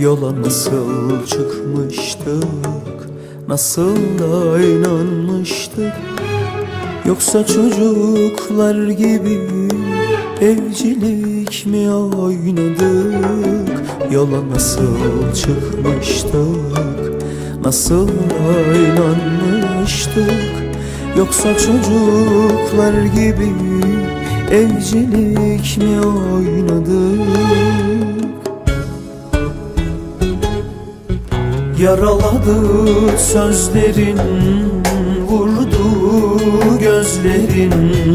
Yola nasıl çıkmıştık, nasıl da inanmıştık. Yoksa çocuklar gibi evcilik mi oynadık? Yola nasıl çıkmıştık, nasıl da inanmıştık. Yoksa çocuklar gibi evcilik mi oynadık? Yaraladı sözlerin, vurdu gözlerin.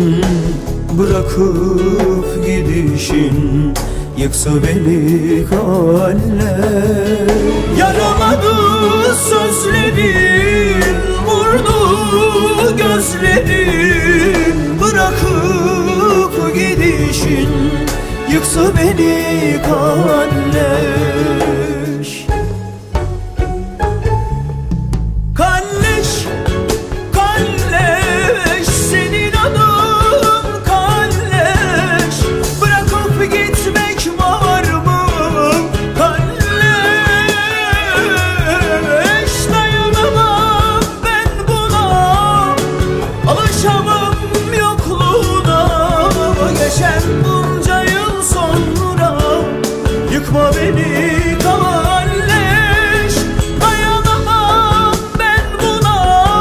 Bırakıp gidişin yıksa beni kaller. Yaraladı sözlerin, vurdu gözlerin. Bırakıp gidişin yıksa beni kaller. Bunca yıl sonra yıkma beni kalleş. Dayanamam ben buna,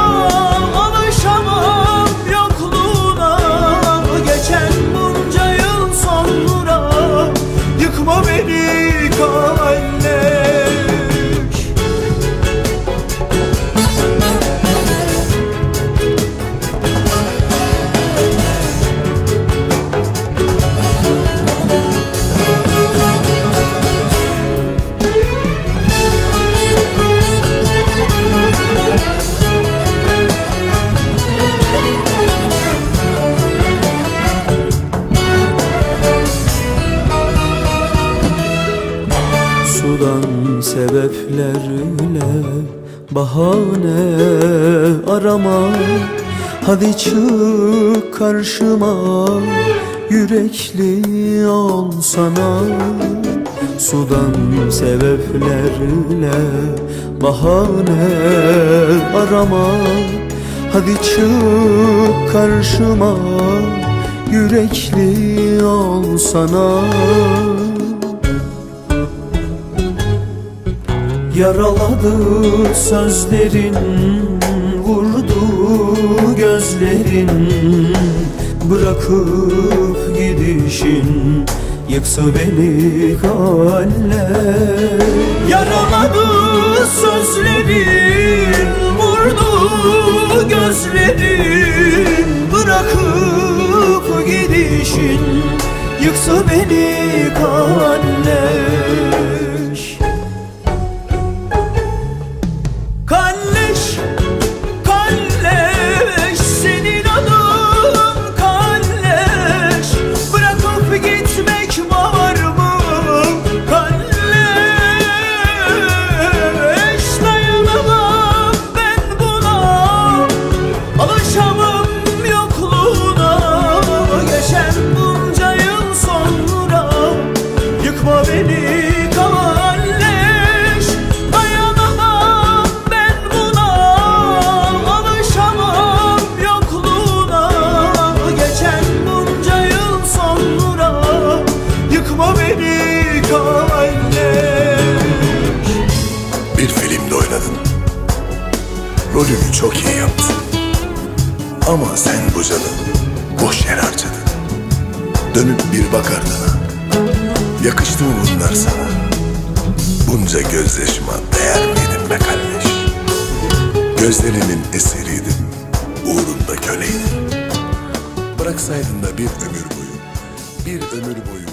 alışamam yokluğuna. Geçen bunca yıl sonra yıkma beni kalleş. Sudan sebeplerle bahane arama. Hadi çık karşıma, yürekli olsana. Sudan sebeplerle bahane arama. Hadi çık karşıma, yürekli olsana. Yaraladı sözlerin, vurdu gözlerin. Bırakıp gidişin yıksa beni kaller. Yaraladı sözlerin, vurdu gözlerin. Bırakıp gidişin yıksa beni kaller. Kalleş, kalleş, senin adın kalleş. Bırakıp gitmek var mı kalleş? Dayanamam ben buna, alışamam yokluğuna. Geçen bunca yıl sonra yıkma beni kalleş. Dayanamam ben buna, alışamam yokluğuna. Geçen bunca yıl sonra yıkma beni kalleş. Bir filmde oynadın, rolünü çok iyi yaptın. Ama sen bu canı boş yere harcadın. Dönüp bir bak ardına, yakıştı mı bunlar sana? Bunca gözyaşıma değer miydin be kalleş? Gözlerinin esiriydim, uğrunda köleydim. Bıraksaydın da bir ömür boyu